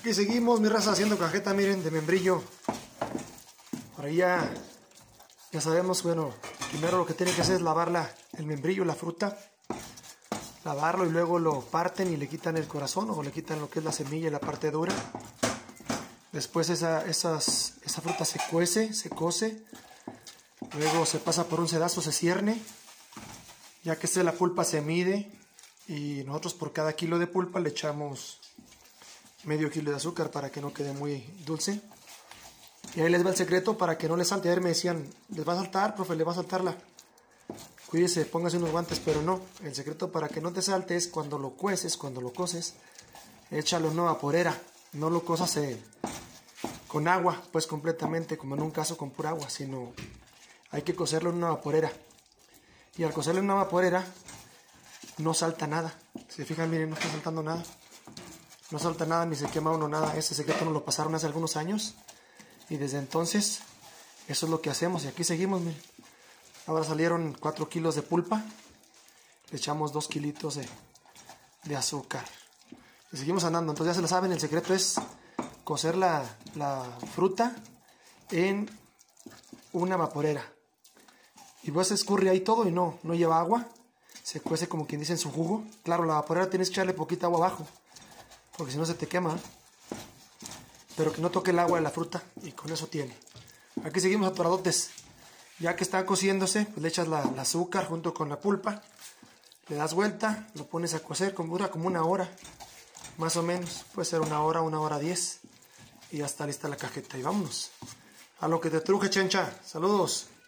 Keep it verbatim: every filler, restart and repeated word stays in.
Aquí seguimos, mi raza, haciendo cajeta, miren, de membrillo. Por ahí ya, ya sabemos, bueno, primero lo que tiene que hacer es lavar la, el membrillo, la fruta. Lavarlo y luego lo parten y le quitan el corazón o le quitan lo que es la semilla y la parte dura. Después esa, esas, esa fruta se cuece, se cose. Luego se pasa por un sedazo, se cierne. Ya que esté la pulpa se mide. Y nosotros por cada kilo de pulpa le echamos medio kilo de azúcar para que no quede muy dulce. Y ahí les va el secreto para que no les salte. Ayer me decían, ¿les va a saltar, profe? ¿Le va a saltar la...? Cuídese, póngase unos guantes, pero no. El secreto para que no te salte es cuando lo cueces, cuando lo coces, échalo en una vaporera. No lo cozas eh, con agua, pues completamente, como en un caso con pura agua, sino hay que cocerlo en una vaporera. Y al cocerlo en una vaporera, no salta nada. Si se fijan, miren, no está saltando nada. No salta nada, ni se quema uno nada. Ese secreto nos lo pasaron hace algunos años. Y desde entonces, eso es lo que hacemos. Y aquí seguimos, miren. Ahora salieron cuatro kilos de pulpa. Le echamos dos kilitos de, de azúcar. Y seguimos andando. Entonces ya se lo saben, el secreto es cocer la, la fruta en una vaporera. Y pues se escurre ahí todo y no, no lleva agua. Se cuece como quien dice en su jugo. Claro, la vaporera tienes que echarle poquita agua abajo, porque si no se te quema. Pero que no toque el agua de la fruta y con eso tiene. Aquí seguimos atoradotes. Ya que está cociéndose, pues le echas la, la azúcar junto con la pulpa. Le das vuelta, lo pones a cocer, como dura como una hora. Más o menos, puede ser una hora, una hora diez. Y ya está lista la cajeta. Y vámonos. A lo que te truje, chencha. Saludos.